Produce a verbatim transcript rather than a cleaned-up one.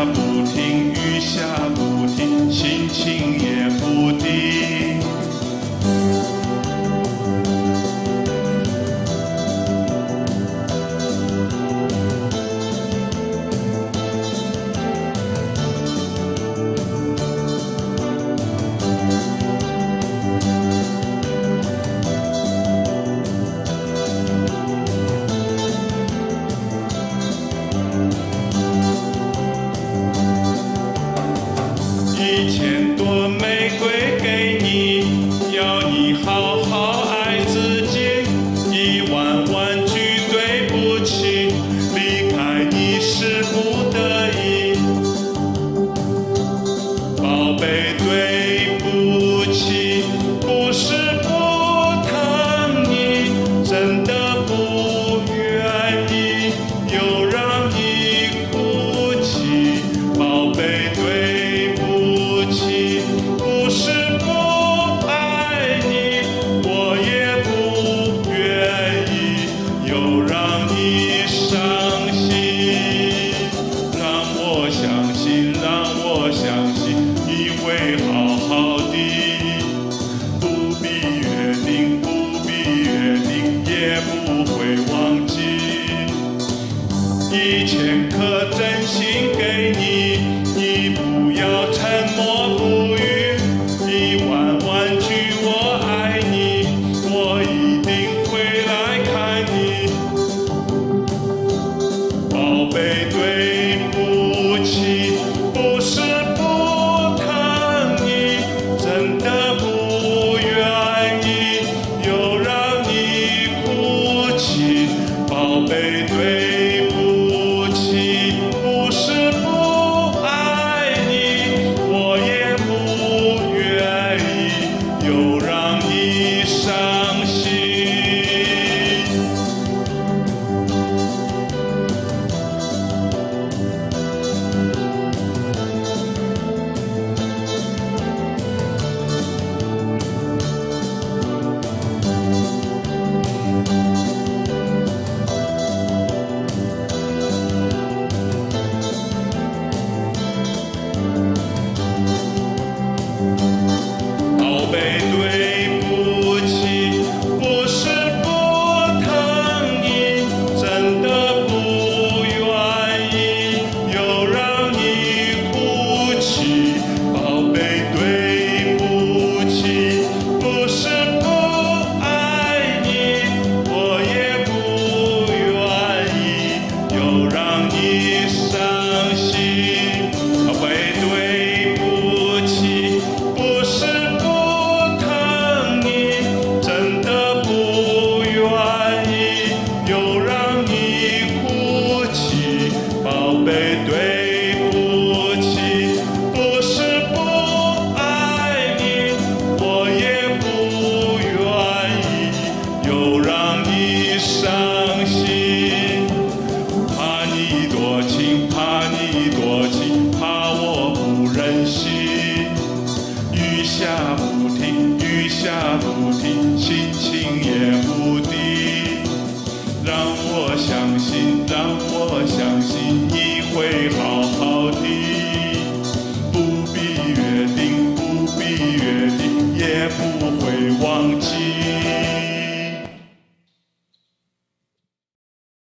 不停，雨下不停，心情也不定。一千朵玫瑰给你，要你好好爱自己。一万万句对不起，离开你是不得已。宝贝，对不起，不是不疼你，真的不愿意又让你哭泣。宝贝，对不起。不是不爱你，我也不愿意又让你伤心。让我相信，让我相信你会好好的。不必约定，不必约定，也不会忘记。一千颗真心给你，你不要沉默不语。一万万句我爱你，我一定会来看你。宝贝，对不起，不是不疼你，真的不愿意又让你哭泣。宝贝，对不起，不是不爱你，我也不愿意又让你伤心。宝贝，对不起，不是不疼你，真的不愿意又让你哭泣。宝贝，对不起，不是不爱你，我也不愿意又让你伤心。